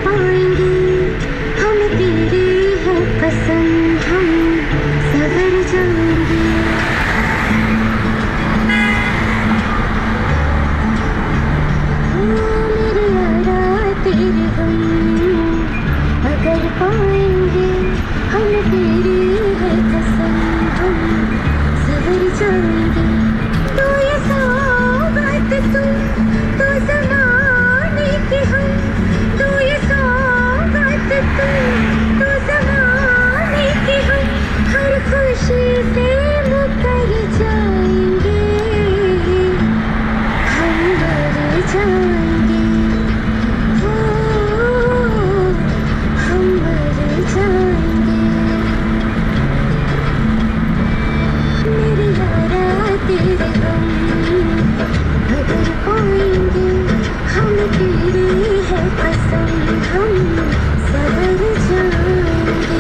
पाएंगे, हम तेरी है कसम, हम सवर जाएंगे। मेरे यारा तेरे हम अगर पाएंगे, हम तेरी है कसम, हम सवर जाएंगे। तो ये सौगात तो ज़माने की हम, तो ये सौगात तो ज़माने की हम, हर खुशी से मुकर जाएंगे, हम मर जाएंगे, हो हम मर जाएंगे। मेरे यारा तेरे हम अगर पाएंगे, हम तेरी है कसम, हम सवर जाएंगे।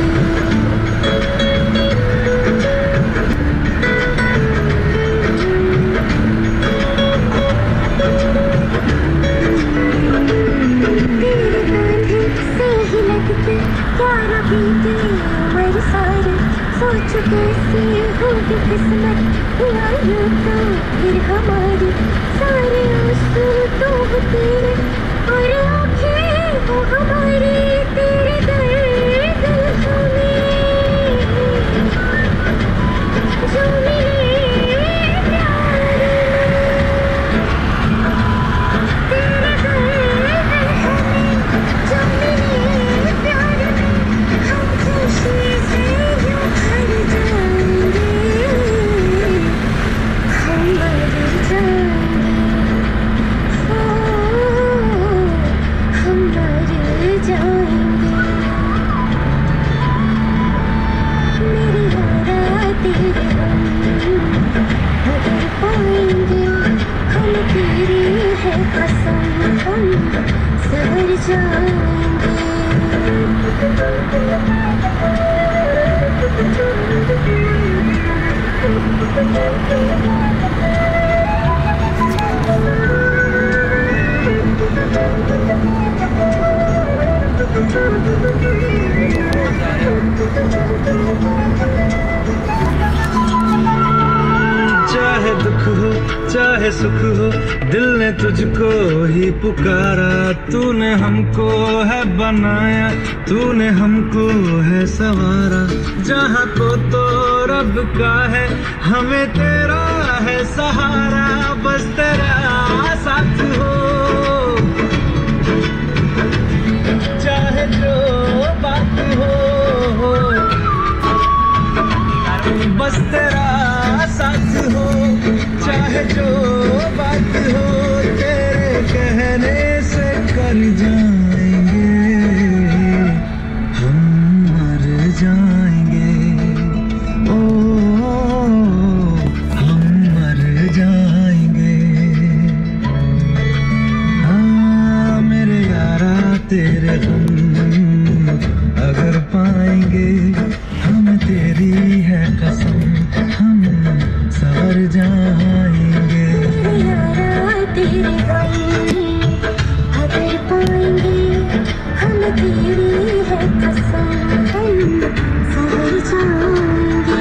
तेरे कांधे से ही लगते प्यार बीते उम्र सारी, सोच कैसी होगी किस्मत हुआ यूं तो फिर हमारी, सारे आंसू तो हो तेरे और आँखें हो हमारी, तेरे दर्द हमें जो मिले प्यार में, तेरे दर्द हमें जो मिले प्यार में, हम खुशी से यूं भर जाएंगे, हम मर जाएंगे, हो हम मर जाएंगे। मेरे यारा तेरे हम अगर पाएंगे, हम तेरी है कसम, हम सवर जाएंगे। चाहे दुख हो चाहे सुख हो, दिल ने तुझको ही पुकारा, तूने हमको है बनाया, तूने हमको है संवारा, जहाँ को तो रब का है, हमें तेरा है सहारा, बस तेरा साथ हो, चाहे जो बात हो, बस तेरा साथ हो, चाहे जो बात हो, तेरे कहने से कर जाएंगे, हम मर जाएंगे, ओ हम मर जाएंगे। हाँ मेरे यारा तेरे हम अगर पाएंगे, हम तेरी है कसम, हम सवर जाएंगे। मेरे यारा तेरे हम अगर पाएंगे, हम तेरी है कसम, हम सवर जाएंगे।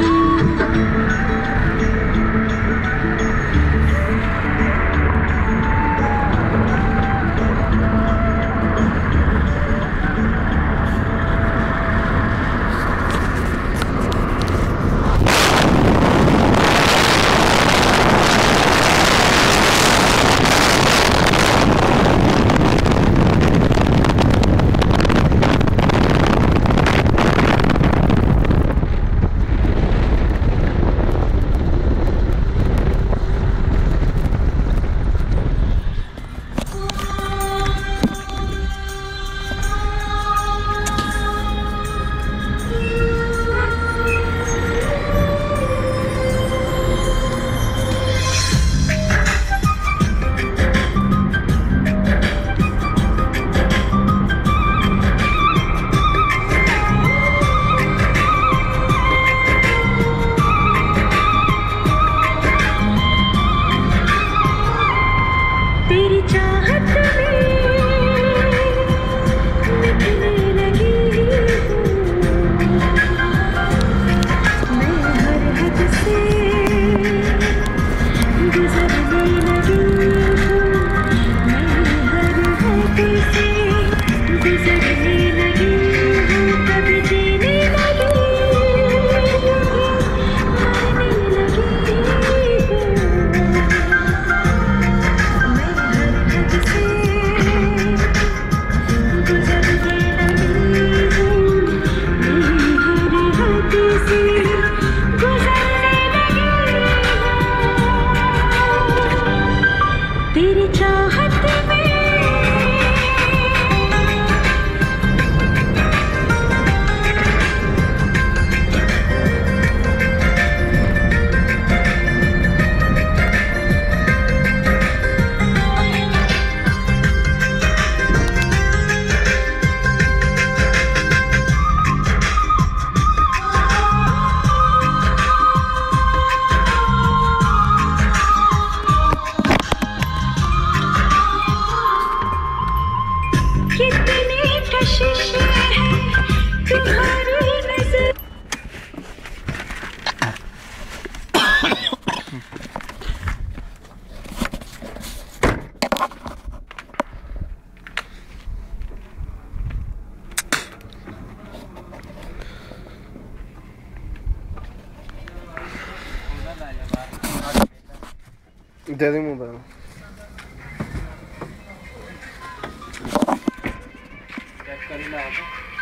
दे दे मोबाइल। चेक कर ही ला।